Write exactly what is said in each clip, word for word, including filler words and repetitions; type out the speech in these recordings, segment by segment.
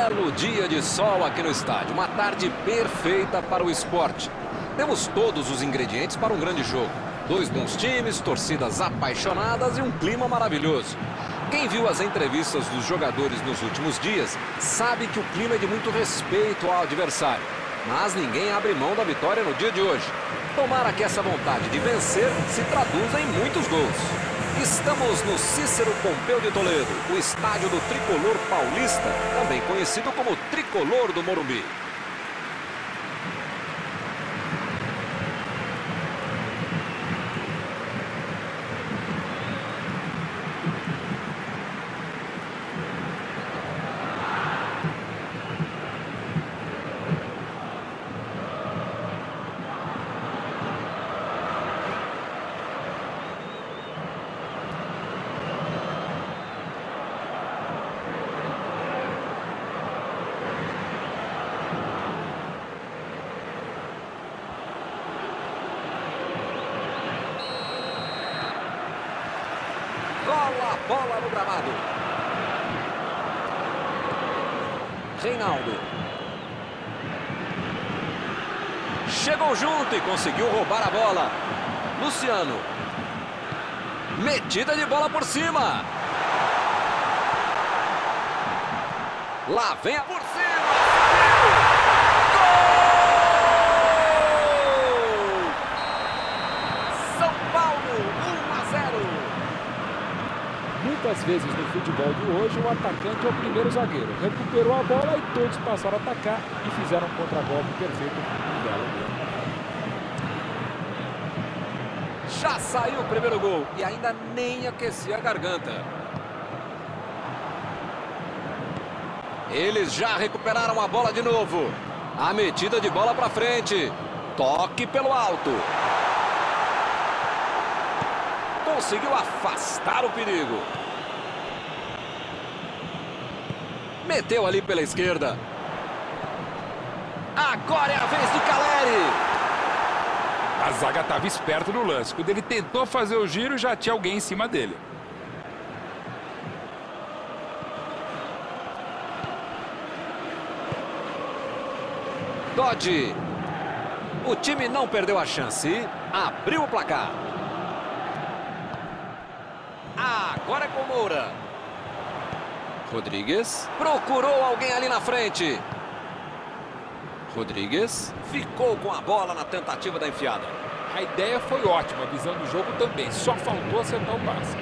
belo dia de sol aqui no estádio. Uma tarde perfeita para o esporte. Temos todos os ingredientes para um grande jogo. Dois bons times, torcidas apaixonadas e um clima maravilhoso. Quem viu as entrevistas dos jogadores nos últimos dias sabe que o clima é de muito respeito ao adversário. Mas ninguém abre mão da vitória no dia de hoje. Tomara que essa vontade de vencer se traduza em muitos gols. Estamos no Cícero Pompeu de Toledo, o estádio do Tricolor Paulista, também conhecido como Tricolor do Morumbi. Rola a bola no gramado. Reinaldo. Chegou junto e conseguiu roubar a bola. Luciano. Metida de bola por cima. Lá vem a por cima. Gol! São Paulo, um a zero. Muitas vezes no futebol de hoje, o atacante é o primeiro zagueiro. Recuperou a bola e todos passaram a atacar e fizeram um contra-golpe perfeito. Um belo gol. Já saiu o primeiro gol e ainda nem aquecia a garganta. Eles já recuperaram a bola de novo. A metida de bola para frente. Toque pelo alto. Conseguiu afastar o perigo. Meteu ali pela esquerda. Agora é a vez de Caleri. A zaga estava esperto no lance. Quando ele tentou fazer o giro, já tinha alguém em cima dele. Dodge. O time não perdeu a chance. Abriu o placar. Agora é com Moura. Rodrigues. Procurou alguém ali na frente. Rodrigues. Ficou com a bola na tentativa da enfiada. A ideia foi ótima, a visão do jogo também. Só faltou acertar o passe.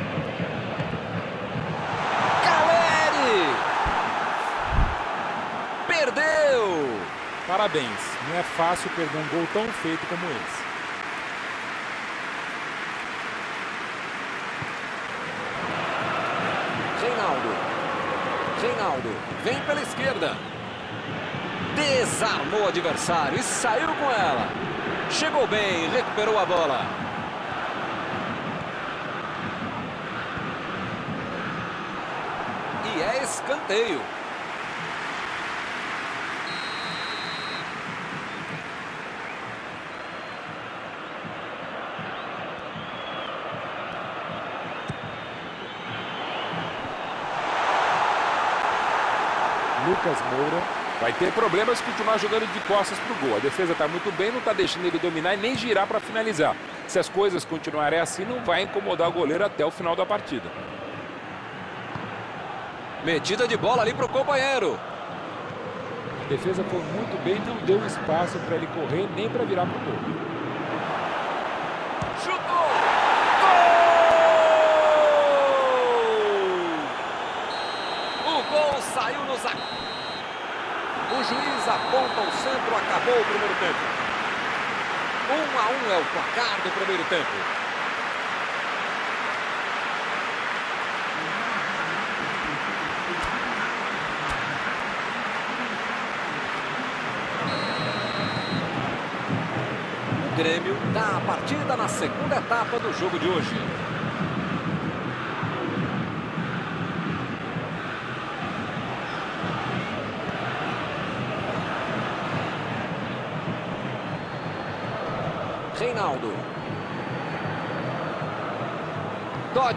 Caleri. Perdeu. Parabéns. Não é fácil perder um gol tão feito como esse. Reinaldo. Reinaldo. Vem pela esquerda. Desarmou o adversário e saiu com ela. Chegou bem, recuperou a bola. E é escanteio. Lucas Moura. Vai ter problemas se continuar jogando de costas pro gol. A defesa está muito bem, não está deixando ele dominar e nem girar para finalizar. Se as coisas continuarem assim, não vai incomodar o goleiro até o final da partida. Metida de bola ali pro companheiro. A defesa foi muito bem, não deu espaço para ele correr nem para virar pro gol. Chutou! Gol! O gol saiu no zagueiro. O juiz aponta o centro, acabou o primeiro tempo. Um a um é o placar do primeiro tempo. O Grêmio dá a partida na segunda etapa do jogo de hoje. Reinaldo.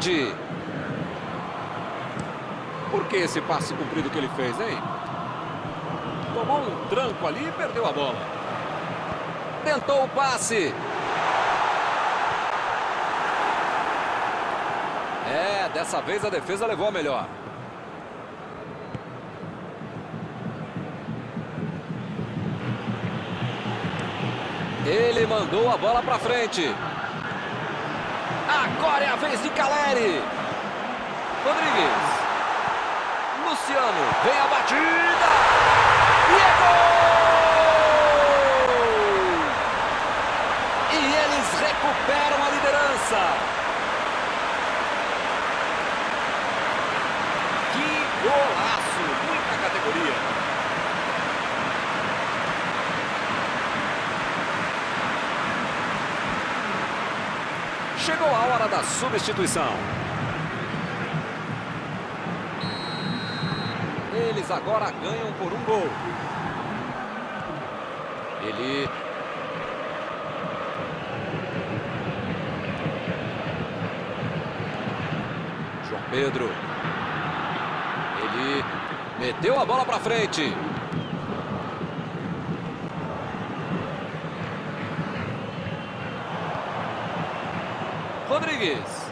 Dodge. Por que esse passe comprido que ele fez, hein? um tranco ali e perdeu a bola. Tentou o passe. É, dessa vez a defesa levou a melhor. Ele mandou a bola para frente. Agora é a vez de Caleri. Rodrigues. Luciano. Vem a batida. E é gol! E eles recuperam a liderança. Que golaço. Muita categoria. Chegou a hora da substituição. Eles agora ganham por um gol. Ele... João Pedro. Ele meteu a bola para frente. Rodrigues.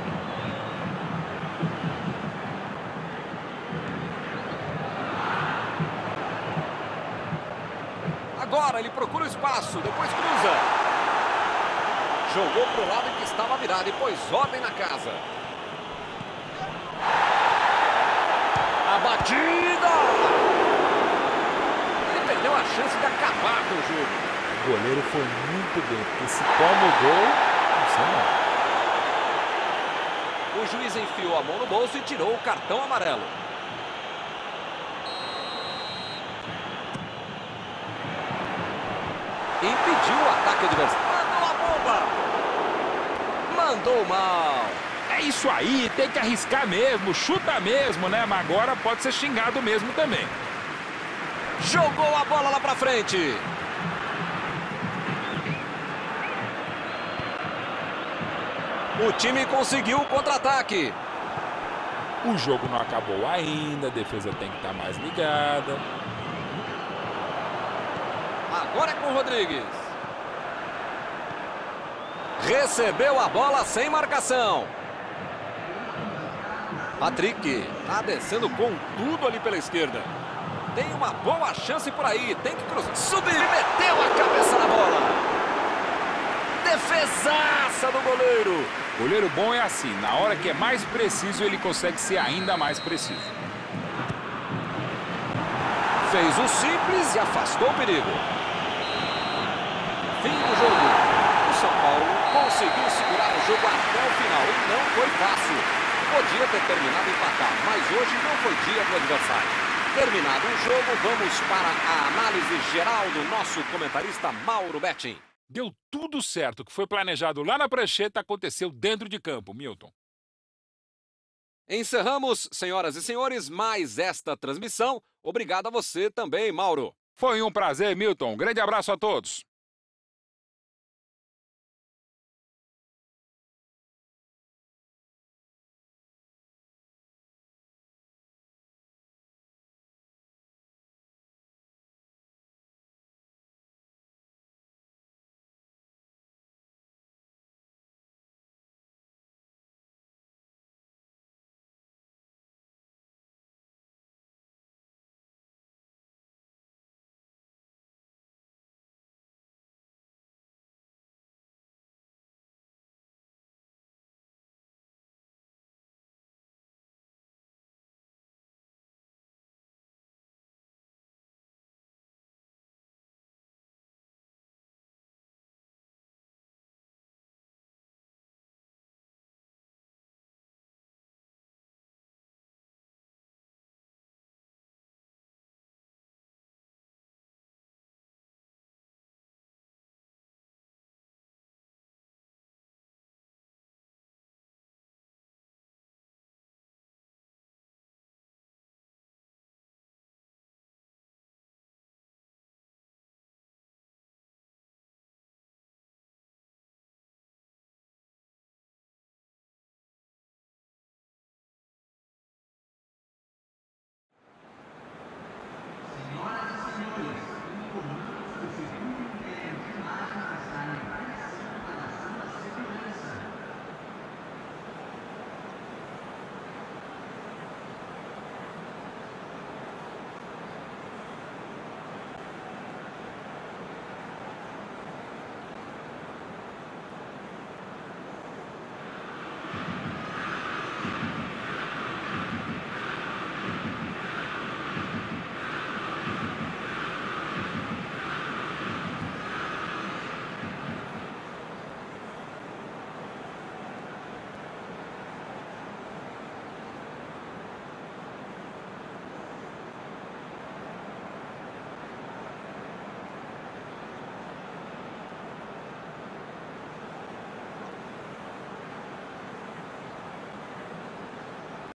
Agora ele procura o espaço, depois cruza. Jogou para o lado em que estava virado e pôs ordem na casa. A batida! Ele perdeu a chance de acabar com o jogo. O goleiro foi muito bem, porque se toma o gol, não sei não. O juiz enfiou a mão no bolso e tirou o cartão amarelo. Impediu o ataque adversário. Mandou a bomba! Mandou mal. É isso aí, tem que arriscar mesmo, chuta mesmo, né? Mas agora pode ser xingado mesmo também. Jogou a bola lá pra frente. O time conseguiu o contra-ataque. O jogo não acabou ainda, a defesa tem que estar mais ligada. Agora é com o Rodrigues. Recebeu a bola sem marcação. Patrick está descendo com tudo ali pela esquerda. Tem uma boa chance por aí. Tem que cruzar. Subiu e meteu a cabeça na bola. Defesaça do goleiro. Goleiro bom é assim, na hora que é mais preciso, ele consegue ser ainda mais preciso. Fez o simples e afastou o perigo. Fim do jogo. O São Paulo conseguiu segurar o jogo até o final e não foi fácil. Podia ter terminado empatado, mas hoje não foi dia do adversário. Terminado o jogo, vamos para a análise geral do nosso comentarista Mauro Betting. Deu tudo certo. O que foi planejado lá na prancheta aconteceu dentro de campo, Milton. Encerramos, senhoras e senhores, mais esta transmissão. Obrigado a você também, Mauro. Foi um prazer, Milton. Um grande abraço a todos.